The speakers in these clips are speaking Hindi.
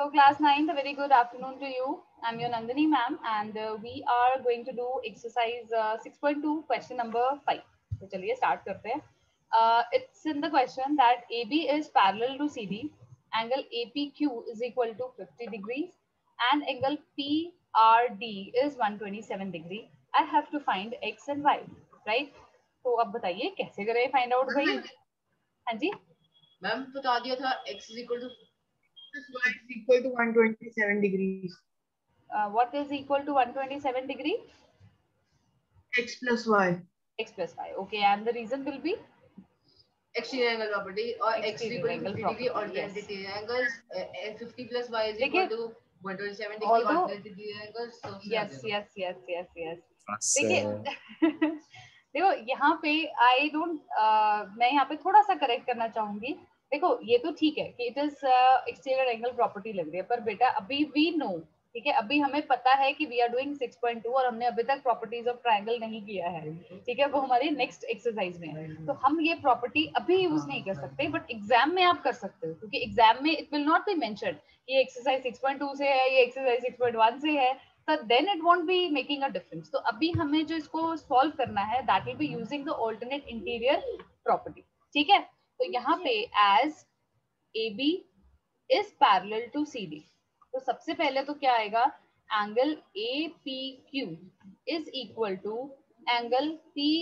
class 9th, a very good afternoon to you. I'm your Nandini ma'am, and we are going to do exercise 6.2, question number 5. So चलिए start करते हैं. It's in the question that AB is parallel to CD, angle APQ is equal to 50 degrees, and angle PRD is 127 degree. I have to find X and Y, right? तो अब बताइए कैसे करें find out भाई? हाँ जी. मैम बता दिया था x is equal to y is equal to 127 degrees. What is equal to 127 degree? X plus y. X plus y. Okay, and the reason will be exterior angle property or x is exterior equal to angle 50 degree property, yes. alternate angles 50 plus y is देखिए, equal to 127 degree although alternate angles. So yes. देखिए देखो यहाँ पे आई डोंट मैं यहाँ पे थोड़ा सा करेक्ट करना चाहूंगी. देखो ये तो ठीक है कि it is exterior angle property लग रही है, पर बेटा अभी वी नो, ठीक है, अभी हमें पता है कि वी आर डूइंग 6.2 और हमने अभी तक प्रॉपर्टीज ऑफ ट्रायंगल नहीं किया है, ठीक है, वो हमारी नेक्स्ट एक्सरसाइज में है. तो हम ये प्रॉपर्टी अभी यूज नहीं कर सकते, बट एग्जाम में आप कर सकते हो, क्योंकि एग्जाम में it will not be mentioned ये एक्सरसाइज 6.2 से है, ये एक्सरसाइज 6.1 से है, so then it won't be making a difference. तो अभी हमें जो इसको सॉल्व करना है, that will be using the alternate interior property. ठीक है, तो यहाँ पे as AB is parallel to CD, तो सबसे पहले तो क्या आएगा, angle APQ is equal to angle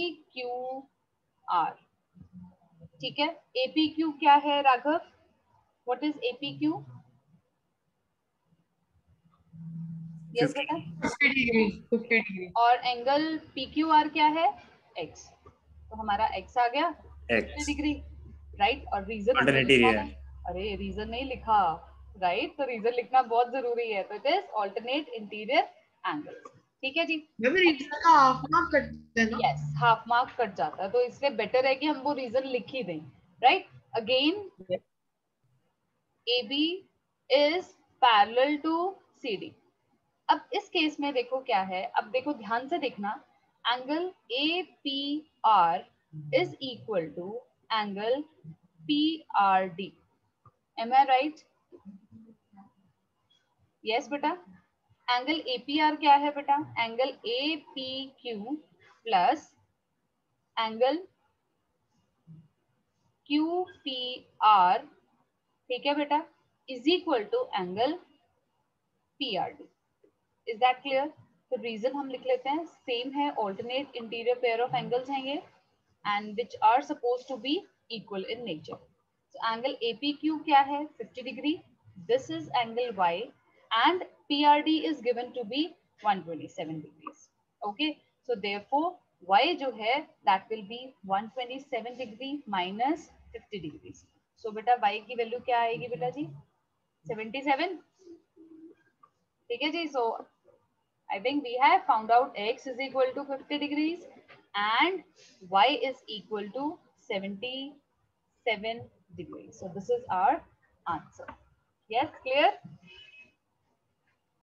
PQR. ठीक है, APQ क्या है Raghav? What is APQ? Yes बेटा. 50 degrees. 50 degrees. और एंगल PQR क्या है? X. तो हमारा X आ गया 50 डिग्री, राइट. और रीजन हमने लिखा नहीं. अरे रीजन नहीं लिखा, राइट. तो रीजन लिखना बहुत जरूरी है. तो it is alternate interior angle. ठीक है जी. रीजन का हाफ मार्क कटता है ना? यस, हाफ मार्क कट जाता है, तो इसलिए बेटर है कि हम वो रीजन लिख ही दें, right. Again AB is parallel to CD. अब इस केस में देखो क्या है, अब देखो ध्यान से देखना, angle APR is equal to angle PRD. Am I right? Yes बेटा. एंगल APR क्या है बेटा? Angle APQ plus angle QPR, ठीक है बेटा, is equal to angle PRD. Is that clear? तो रीजन हम लिख लेते हैं, सेम है, alternate interior pair of angles हैं ये, and which are suppose to be equal in nature. So angle APQ क्या है? 50 degree. This is angle Y and PRD is given to be 127 degrees. Okay, so therefore Y जो है that will be 127 degree minus 50 degrees. So बेटा Y की वैल्यू क्या आएगी बेटा जी? 77. ठीक है जी. सो I think we have found out X is equal to 50 degrees and Y is equal to 77 degrees. So this is our answer. Yes, clear?